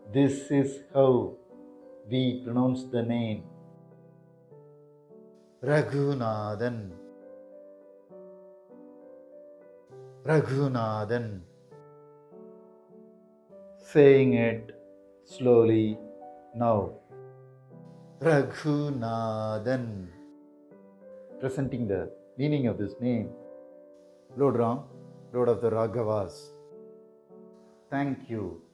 This is how we pronounce the name Raghunathan. Ragunathan. Saying it slowly now. Raghunathan. Presenting the meaning of this name. Lord Ram, Lord of the Raghavas. Thank you.